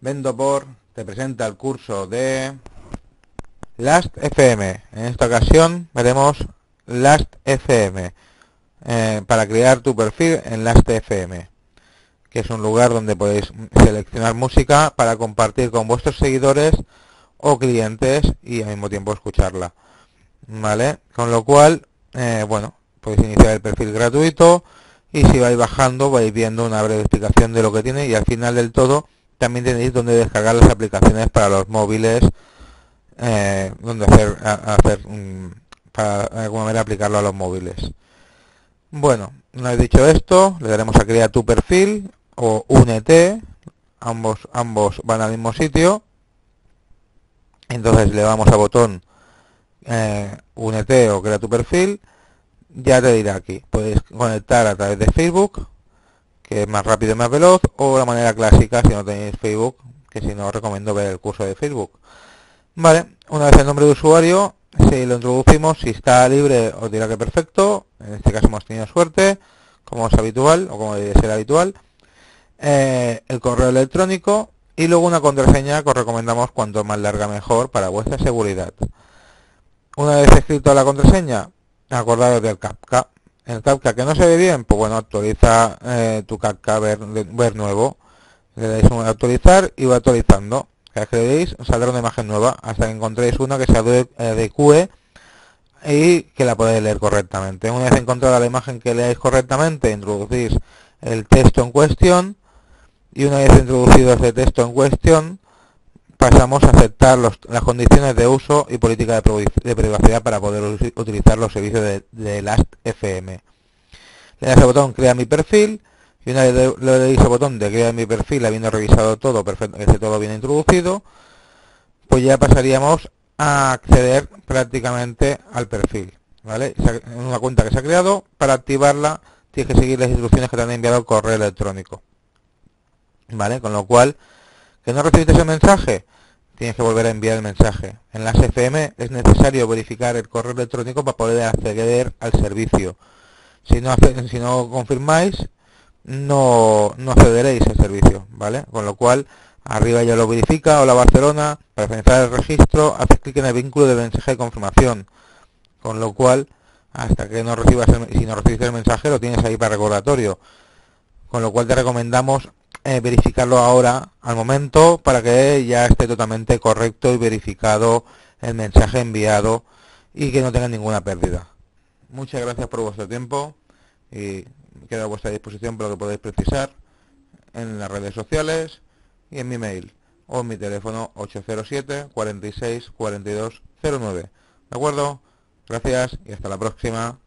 Vendopor te presenta el curso de Last.fm. En esta ocasión veremos Last.fm para crear tu perfil en Last.fm, que es un lugar donde podéis seleccionar música para compartir con vuestros seguidores o clientes y al mismo tiempo escucharla, ¿vale? Con lo cual, bueno, podéis iniciar el perfil gratuito y si vais bajando vais viendo una breve explicación de lo que tiene y al final del todo también tenéis donde descargar las aplicaciones para los móviles, donde para de alguna manera aplicarlo a los móviles. Bueno, una vez dicho esto, le daremos a crear tu perfil o únete, ambos van al mismo sitio. Entonces le damos al botón únete o crea tu perfil. Ya te dirá aquí, puedes conectar a través de Facebook, que es más rápido y más veloz, o la manera clásica si no tenéis Facebook, que si no os recomiendo ver el curso de Facebook. Vale, una vez el nombre de usuario, si lo introducimos, si está libre os dirá que perfecto, en este caso hemos tenido suerte, como es habitual, o como debe ser habitual, el correo electrónico y luego una contraseña que os recomendamos cuanto más larga mejor para vuestra seguridad. Una vez escrito la contraseña, acordaros del CAPTCHA. El CAPTCHA que no se ve bien, pues bueno, actualiza tu CAPTCHA ver nuevo. Le dais a actualizar y va actualizando. Cada vez que le deis saldrá una imagen nueva hasta que encontréis una que se adecue y que la podáis leer correctamente. Una vez encontrada la imagen que leáis correctamente, introducís el texto en cuestión y una vez introducido ese texto en cuestión, pasamos a aceptar las condiciones de uso y política de privacidad para poder utilizar los servicios de Last.fm. Le das al botón crea mi perfil y una vez le deis al botón de crea mi perfil, habiendo revisado todo, perfecto, que esté todo bien introducido, pues ya pasaríamos a acceder prácticamente al perfil, ¿vale? En una cuenta que se ha creado, para activarla tienes que seguir las instrucciones que te han enviado el correo electrónico, ¿vale? Con lo cual, que no recibiste ese mensaje, tienes que volver a enviar el mensaje. En las FM es necesario verificar el correo electrónico para poder acceder al servicio. Si no confirmáis, no accederéis al servicio, ¿vale? Con lo cual, arriba ya lo verifica, hola Barcelona, para finalizar el registro, haces clic en el vínculo de mensaje de confirmación. Con lo cual, hasta que no recibas si no recibiste el mensaje, lo tienes ahí para recordatorio. Con lo cual te recomendamos verificarlo ahora, al momento, para que ya esté totalmente correcto y verificado el mensaje enviado y que no tenga ninguna pérdida. Muchas gracias por vuestro tiempo y quedo a vuestra disposición para lo que podáis precisar en las redes sociales y en mi mail o en mi teléfono 807 46 42 09. ¿De acuerdo? Gracias y hasta la próxima.